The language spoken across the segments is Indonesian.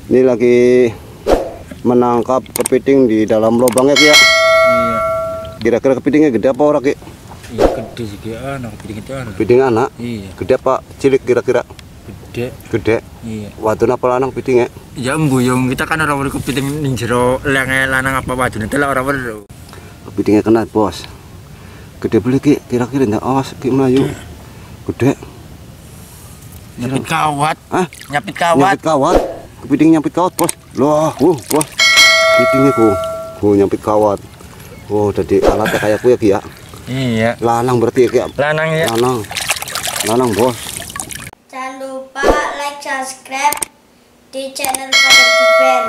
Ini lagi menangkap kepiting di dalam lubangnya Ki ya. Iya. Kira-kira kepitingnya gede apa ora Ki? Iya gede sih Ki, anak kepiting itu anak. Kepiting anak? Iya. Gede apa cilik kira-kira? Gede. Gede. Iya. Wadon apa lanang kepitingnya? Ya mbuyung kita kan orang kepiting ning jero lenge lanang apa wadon itu lah orang weruh. Kepitingnya kena bos. Gede beli Ki, kira-kira ndak awas Ki melayu. Gede. Nyapit kawat. Hah? Nyapit kawat. Nyapit kawat. Kepiting nyapit kawat bos. Loh, bos. Kepitingnya nyapit kawat. Oh, jadi alatnya kayak ku ya Ki ya. Iya. Lanang berarti ya Ki ya. Lanang ya. Lanang bos. Jangan lupa like, subscribe di channel Father Giben.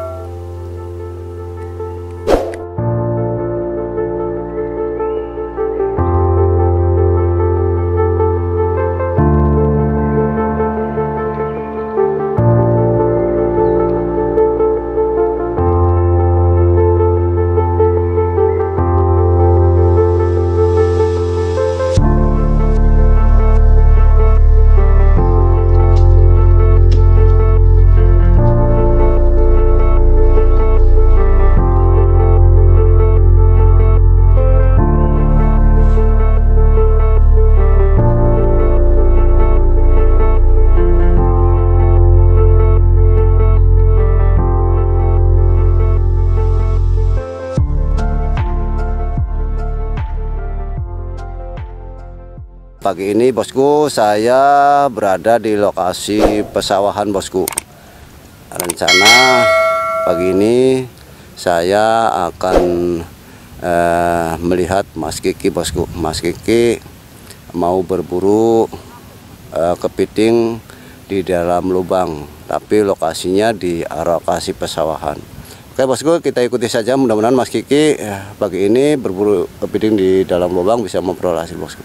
Pagi ini bosku, saya berada di lokasi pesawahan bosku. Rencana pagi ini saya akan melihat Mas Kiki bosku. Mas Kiki mau berburu kepiting di dalam lubang, tapi lokasinya di lokasi pesawahan. Oke bosku, kita ikuti saja. Mudah-mudahan Mas Kiki pagi ini berburu kepiting di dalam lubang bisa memperoleh hasil bosku.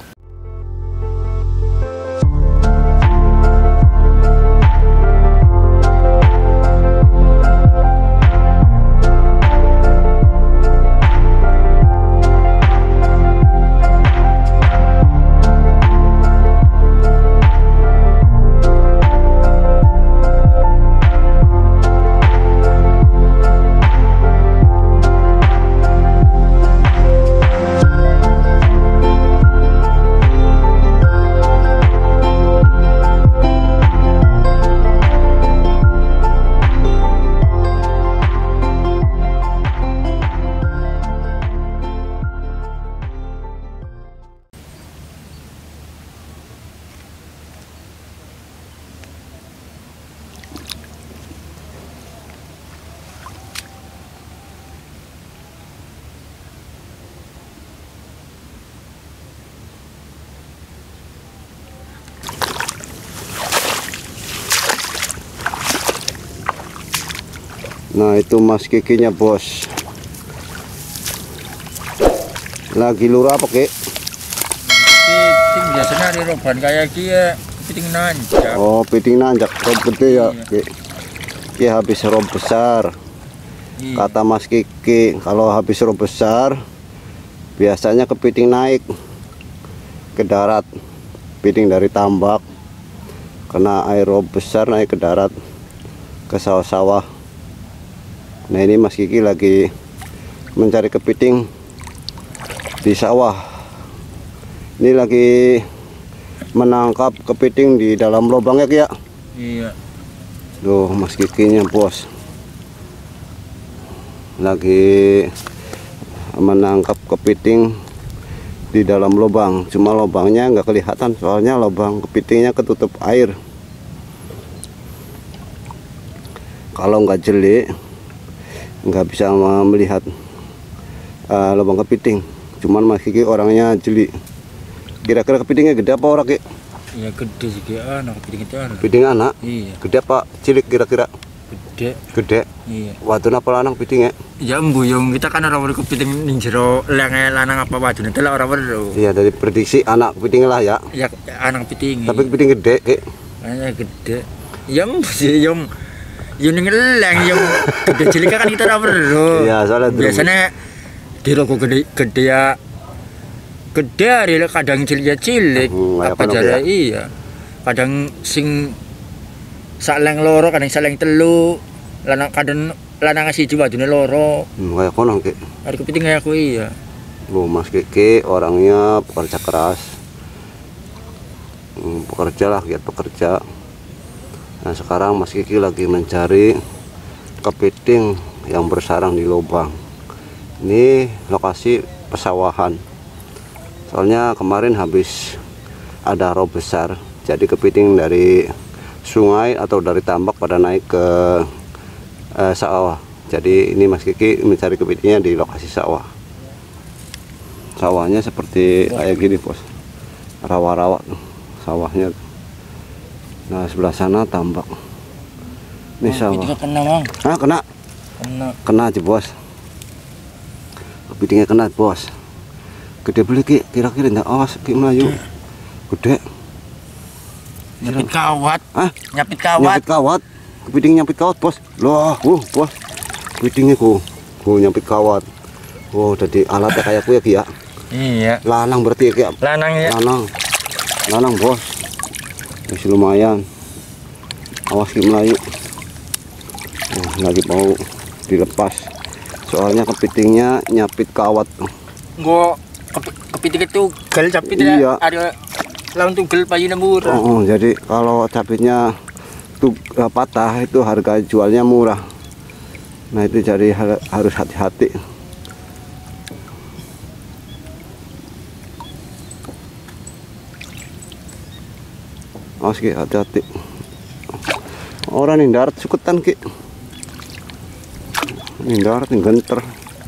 Nah itu Mas Kikinya bos. Lagi luru apa Ki? Kepiting biasanya di roban kayak kia kepiting nanjak. Oh piting nanjak, rob gede ya Ki. Ki habis rob besar. Iya. Kata Mas Kiki, kalau habis rob besar biasanya kepiting naik ke darat. Kepiting dari tambak kena air rob besar naik ke darat, ke sawah-sawah. Nah ini Mas Kiki lagi mencari kepiting di sawah. Ini lagi menangkap kepiting di dalam lubangnya Ki ya. Iya. Tuh Mas Kikinya bos, lagi menangkap kepiting di dalam lubang. Cuma lubangnya nggak kelihatan, soalnya lubang kepitingnya ketutup air. Kalau nggak jeli nggak bisa melihat lubang kepiting. Cuman Mas Kiki orangnya jeli. Kira-kira kepitingnya gede apa ora Ki? Iya gede sih Ki, anak kepiting itu anak. Kepiting anak? Iya. Gede apa cilik kira-kira? Gede. Gede. Iya. Wadon apa lanang kepitingnya? Ya mbuyung kita kan orang kepiting ning jero lenge lanang apa wadon itu lah orang weruh. Iya, dari prediksi anak kepiting lah ya. Ya anak kepiting. Tapi kepiting gede Ki. Kayaknya gede. Yang sih yang ning leng yang gede cilik kan kita ora weruh. Iya, soalnya biasanya di roko gede ya gede hari kadang cilik apa jare iya kadang sing sak leng loro kadang sak leng telu lanang siji wadune loro. Kayak kono Ki. Hari kepiting kayak aku iya. Loh, Mas Kiki orangnya pekerja keras. Pekerja lah, giat pekerja. Nah sekarang Mas Kiki lagi mencari kepiting yang bersarang di lubang. Ini lokasi pesawahan. Soalnya kemarin habis ada rob besar, jadi kepiting dari sungai atau dari tambak pada naik ke sawah. Jadi ini Mas Kiki mencari kepitingnya di lokasi sawah. Sawahnya seperti kayak gini bos, rawa-rawa tuh sawahnya. Nah sebelah sana tambak. Ini sawah. Kepitingnya kena bang. Ah kena aja bos. Kepitingnya kena bos. Gede beli Ki, kira-kira enggak? Awas Ki Melayu. Gede. Nyapit kawat. Hah? Nyapit kawat. Nyapit kawat. Kepiting nyapit kawat bos. Loh, bos. Kepitingnya nyapit kawat. Oh, jadi alatnya kayak aku ya Ki ya. Iya. Lanang berarti ya Ki. Lanang ya. Lanang bos. Masih lumayan. Awas Ki Melayu. Oh, lagi mau dilepas. Soalnya kepitingnya nyapit kawat. Gua kepiting itu gal capit Iya. ada lawan tugel payune murah. Oh, jadi kalau capitnya patah itu harga jualnya murah. Nah itu jadi harus hati-hati. Awas Ki, hati-hati. Orang nih darat suketan Ki. Ini darat nih genter.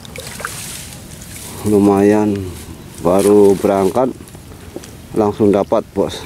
Lumayan, baru berangkat langsung dapat bos.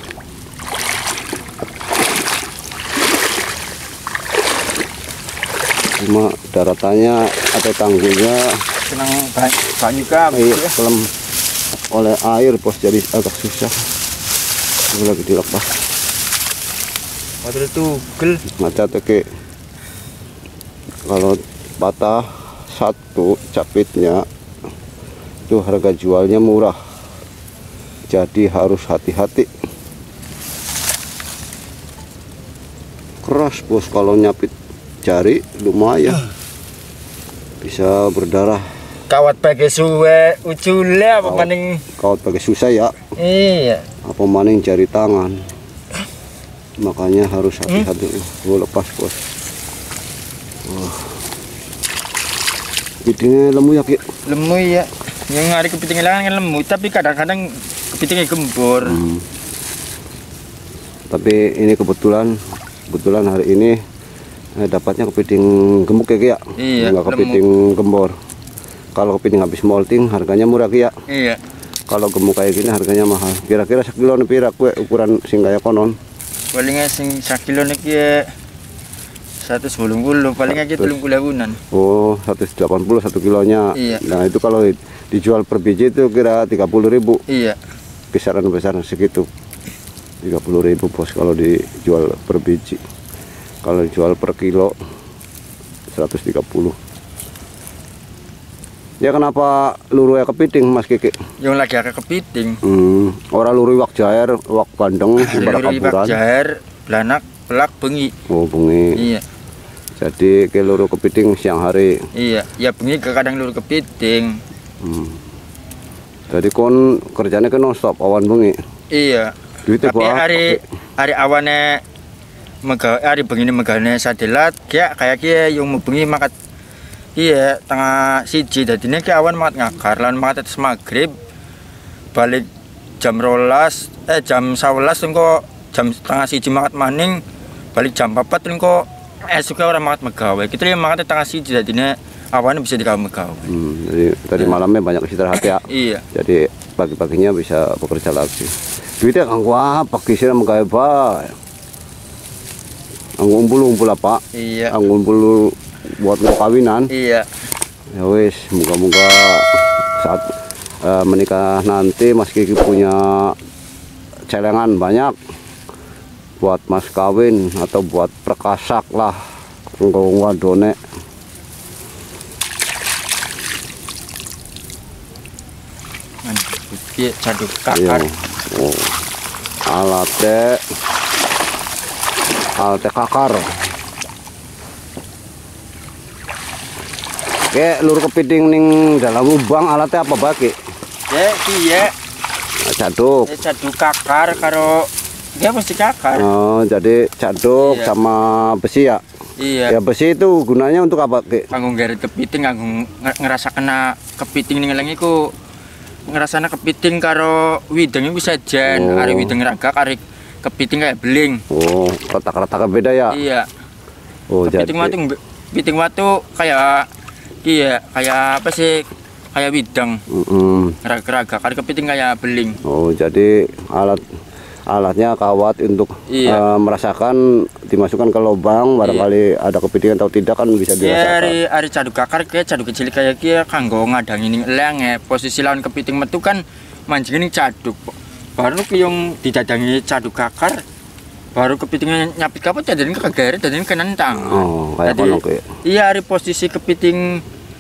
Cuma daratannya atau tanggulnya Senang banyak kan. kelem oleh air bos, jadi agak susah. Ini lagi dilepas. Padahal tugel. Macet Ki. Kalau patah satu capitnya itu harga jualnya murah, jadi harus hati-hati. Keras bos kalau nyapit jari, lumayan bisa berdarah. Kawat pakai suwe ucule apa maning. Kawat pakai susah ya, Iya. apa maning jari tangan, makanya harus hati-hati. Gue lepas bos. Kepitingnya lemu ya Ki. Lemu ya. Yang hari kepiting kan lemu, tapi kadang-kadang kepitingnya gembur. Tapi ini kebetulan hari ini dapatnya kepiting gemuk ya Ki ya. Iya, Enggak kepiting gembor. Kalau kepiting habis molting harganya murah Ki ya. Iya. Kalau gemuk kayak gini harganya mahal. Kira-kira sekilo nih pira kue ukuran sing kaya konon. Palingnya sing 1 kilo niki 180, palingnya kita 30.000-an. Oh, 180 1 kilonya. Iya. Nah, itu kalau dijual per biji itu kira 30.000. Iya. Kisaran segitu. 30.000 bos kalau dijual per biji. Kalau dijual per kilo 130. Ya kenapa luru ya kepiting Mas Kiki? Yang lagi agak kepiting. Orang luru wak jair, wak bandeng, ibarat Luri kaburan. jair, belanak, pelak, bengi. Oh, bengi. Iya. Jadi ke luru kepiting siang hari. Iya, ya bengi kadang luru kepiting. Jadi kon kerjanya kan non stop awan bengi. Iya. Duitnya Tapi buat hari awane hari bengi megane satelit kayak yang mau bengi makat. Iya, tengah siji dadine ki awan makat ngakar lan makat atas maghrib. Balik jam 11 engko jam tengah siji makat maning, balik jam 4 engko esuk ora makat megawe. Kita lihat makat tengah siji dadine awan bisa digawe megawe. Jadi tadi malamnya banyak istirahat ya. Iya. Jadi pagi-paginya bisa bekerja lagi. Duitnya kanggo apa kisah megawe bae. Anggo umpul apa? Iya. Anggo umpul buat mau kawinan. Iya. Ya wis, moga-moga saat menikah nanti Mas Kiki punya celengan banyak buat mas kawin atau buat perkasak lah engko wadone. Iya, caduk kakar. Oh. Alatnya kakar. Oke, lur kepiting ning dalam lubang alatnya apa bagi? Iya. Caduk. Caduk kakar karo dia pasti kakar. Oh, jadi caduk Iya. sama besi ya? Iya. Ya besi itu gunanya untuk apa, Ki? Kanggo nggaret kepiting, kanggo ngerasa kena kepiting ning eleng iku. Ngerasana kepiting karo wideng iku sejen. Oh. Are wideng ragak, are kepiting kayak beling. Oh, retak-retaknya beda ya? Iya. Oh, Kepiting watu kayak kayak apa sih? Kayak wideng. Ragak-ragak, are kepiting kayak beling. Oh, jadi alatnya kawat untuk Iya. merasakan dimasukkan ke lubang, barangkali ada kepiting atau tidak kan bisa dirasakan. Ari caduk kakar kayak caduk kecil kayak kia kanggo ngadangi ning elenge. Posisi lawan kepiting metu kan mancing ning caduk. Baru ki yang didadangi caduk kakar, baru kepitingnya nyapit kapot jadi kegeret jadi kenentang. Oh, kayak Jadi, kono Ki. Iya, ari posisi kepiting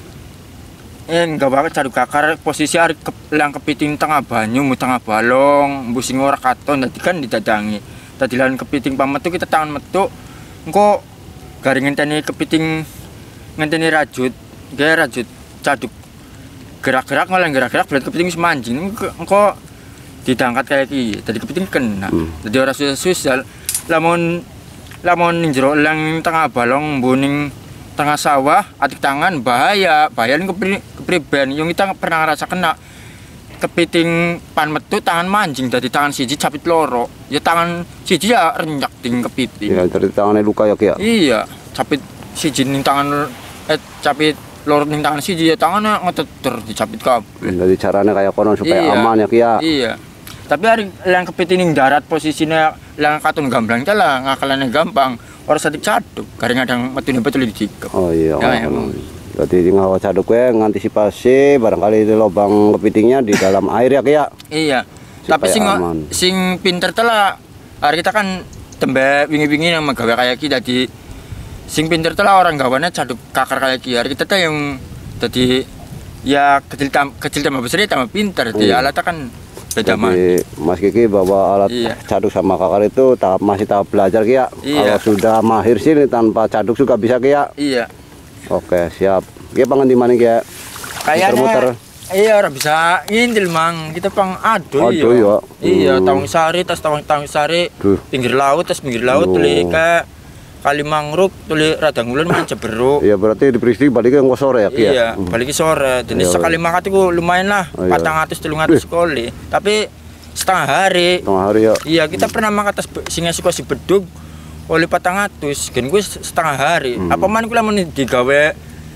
enggak banget caduk kakar, posisi ari lang kepiting tengah banyu, mu tengah balong, mbusing ora katon dadi kan didadangi. Dadi lawan kepiting pametu kita tangan metu engko garing ngenteni kepiting ngenteni rajut, gawe rajut caduk gerak-gerak malah gerak-gerak belat kepiting wis mancing engko ditangkat kayak iki dadi kepiting kena. Dadi ora susah lamun ning jero lang tengah balong mbuning tengah sawah atik tangan bahaya ning kepriben yang kita pernah ngerasa kena kepiting pan metu tangan mancing dari tangan siji capit loro ya tangan siji ya renyak ting kepiting. Ya, dari tangannya luka ya Ki ya. Iya, capit siji ning tangan capit loro ning tangan siji ya tangannya ngeteter dicapit kabeh. Jadi caranya kayak kono supaya Iya. aman ya Ki ya. Iya. Tapi hari yang kepiting ning darat posisinya yang katun gamblang lah ngakalane gampang. Orang sadik caduk, garing adang metune betul dicikep. Oh iya. Ya, kono. Jadi ngawa caduk gue ngantisipasi barangkali di lubang kepitingnya di dalam air ya Ki ya. Iya. Tapi Supaya aman. sing pinter telah hari kita kan tembe wingi-wingi yang magawe kayak kita di sing pinter telah orang gawane caduk kakar kayak ki. Hari kita tuh yang jadi ya kecil tambah besar ya tambah pinter. Jadi alatnya kan beda mah. Jadi Mas Kiki bawa alat Iya. caduk sama kakar itu masih tahap belajar Ki ya. Iya. Kalau sudah mahir sih tanpa caduk juga bisa Ki ya. Iya. Oke, siap. Ki pangan di mana Ki ya? Muter-muter. Kayaknya iya orang bisa ngintil mang kita pang aduh Aduh, ya. Iya, Tawang Sari tas Tawang Sari Duh. pinggir laut tuli kayak kali mangrove tuli radang ulun main jeberuk. Iya berarti diperisi balik yang sore ya Ki ya. Iya, balik sore. Jadi Iya, sekali makan itu lumayan lah, Oh, iya. 400-300 sekali. Tapi setengah hari. Tengah hari ya. Iya, kita pernah makan tas singa suka si bedug oleh 400. Gen gue setengah hari. Apa man kula men digawe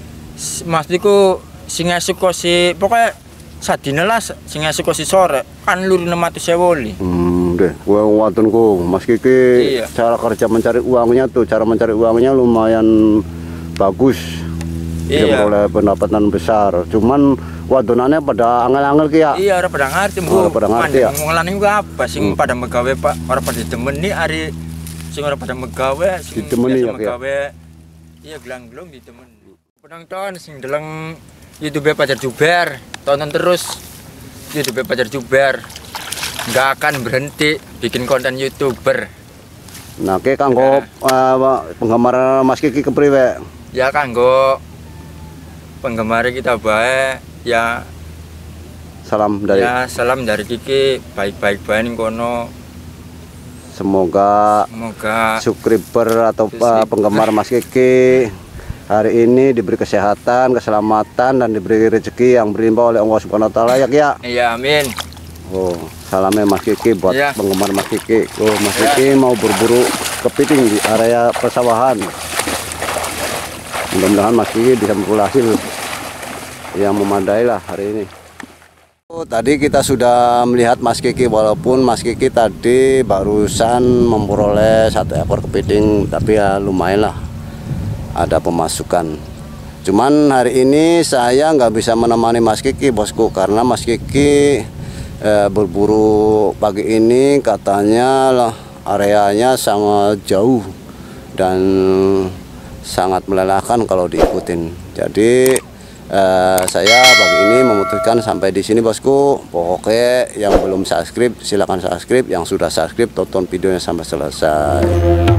Mas diku singa suka si pokoknya sadina lah singa suka si sore kan luru 600.000. Deh, gua watunku Mas Kiki Iya. cara kerja mencari uangnya tuh, cara mencari uangnya lumayan bagus. Dia Iya. memperoleh pendapatan besar. Cuman wadonannya pada angel-angel Ki ya. Iya, ora pada ngerti, Bu. Ora pada ngerti ya? Ngelani gua apa sing pada megawe, Pak. Ora pada ditemeni ari sing ora pada megawe, sing Ditemeni biasa ya, Ki ya? megawe. Iya, gelang-gelung ditemeni. Penonton sing deleng YouTube Pajar Juber, tonton terus YouTube Pajar Juber. Nggak akan berhenti bikin konten YouTuber. Nah, Ki kanggo penggemar Mas Kiki kepriwe? Ya kanggo penggemar kita bae ya Salam dari ya salam dari Kiki baik-baik bae ning kono. semoga subscriber atau penggemar Mas Kiki hari ini diberi kesehatan, keselamatan dan diberi rezeki yang berlimpah oleh Allah Subhanahu wa taala ya Ki ya. Iya, amin. Oh, salamnya Mas Kiki buat Iya. penggemar Mas Kiki. Oh, Mas Kiki mau berburu kepiting di area persawahan. Mudah-mudahan Mas Kiki bisa memperoleh hasil yang memadai lah hari ini. Oh, tadi kita sudah melihat Mas Kiki, walaupun Mas Kiki tadi barusan memperoleh 1 ekor kepiting, tapi ya lumayan lah, ada pemasukan. Cuman hari ini saya nggak bisa menemani Mas Kiki bosku, karena Mas Kiki berburu pagi ini katanya lah areanya sangat jauh dan sangat melelahkan kalau diikutin. Jadi saya pagi ini memutuskan sampai di sini bosku. Pokoknya yang belum subscribe silakan subscribe, yang sudah subscribe tonton videonya sampai selesai.